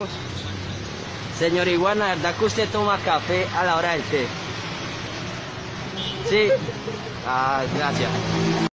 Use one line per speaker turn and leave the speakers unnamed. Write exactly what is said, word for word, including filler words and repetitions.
Señor Iguana, ¿verdad que usted toma café a la hora del té? Sí. Ah, gracias.